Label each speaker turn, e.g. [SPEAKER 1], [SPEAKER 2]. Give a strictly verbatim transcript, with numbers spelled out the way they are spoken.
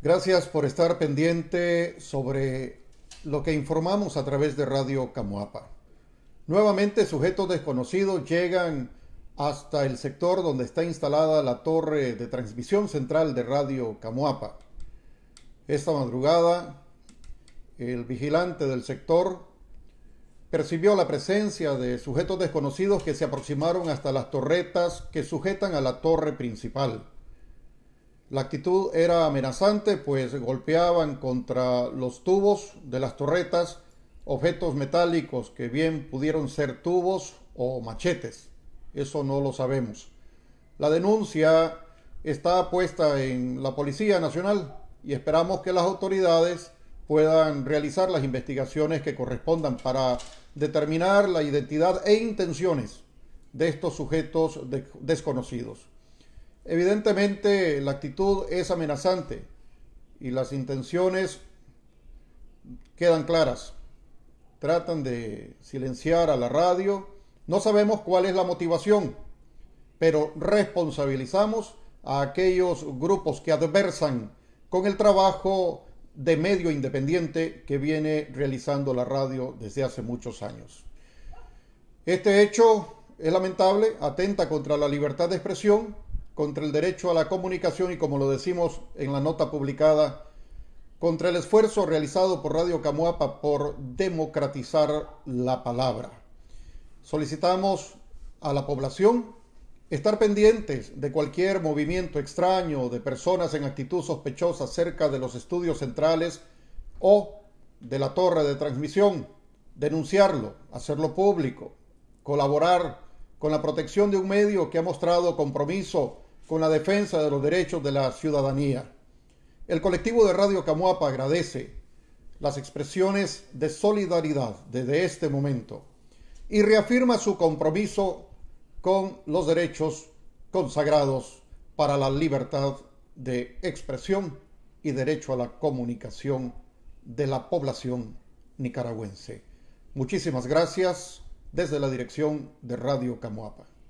[SPEAKER 1] Gracias por estar pendiente sobre lo que informamos a través de Radio Camuapa. Nuevamente, sujetos desconocidos llegan hasta el sector donde está instalada la torre de transmisión central de Radio Camuapa. Esta madrugada, el vigilante del sector percibió la presencia de sujetos desconocidos que se aproximaron hasta las torretas que sujetan a la torre principal. La actitud era amenazante, pues golpeaban contra los tubos de las torretas objetos metálicos que bien pudieron ser tubos o machetes. Eso no lo sabemos. La denuncia está puesta en la Policía Nacional y esperamos que las autoridades puedan realizar las investigaciones que correspondan para determinar la identidad e intenciones de estos sujetos de- desconocidos. Evidentemente, la actitud es amenazante y las intenciones quedan claras. Tratan de silenciar a la radio. No sabemos cuál es la motivación, pero responsabilizamos a aquellos grupos que adversan con el trabajo de medio independiente que viene realizando la radio desde hace muchos años. Este hecho es lamentable, atenta contra la libertad de expresión, contra el derecho a la comunicación y, como lo decimos en la nota publicada, contra el esfuerzo realizado por Radio Camuapa por democratizar la palabra. Solicitamos a la población estar pendientes de cualquier movimiento extraño de personas en actitud sospechosa cerca de los estudios centrales o de la torre de transmisión, denunciarlo, hacerlo público, colaborar con la protección de un medio que ha mostrado compromiso con la defensa de los derechos de la ciudadanía. El colectivo de Radio Camuapa agradece las expresiones de solidaridad desde este momento y reafirma su compromiso con los derechos consagrados para la libertad de expresión y derecho a la comunicación de la población nicaragüense. Muchísimas gracias desde la dirección de Radio Camuapa.